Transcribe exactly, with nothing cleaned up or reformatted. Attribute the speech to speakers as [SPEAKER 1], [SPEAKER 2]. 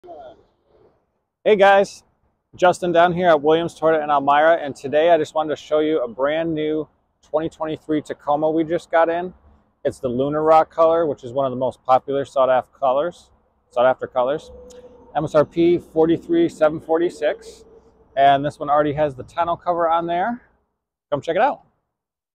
[SPEAKER 1] Hey guys, Justin down here at Williams Toyota in Elmira, and today I just wanted to show you a brand new twenty twenty-three Tacoma we just got in. It's the Lunar rock color, which is one of the most popular sought after colors. Sought after colors. M S R P forty-three thousand seven hundred forty-six, and this one already has the tonneau cover on there. Come check it out.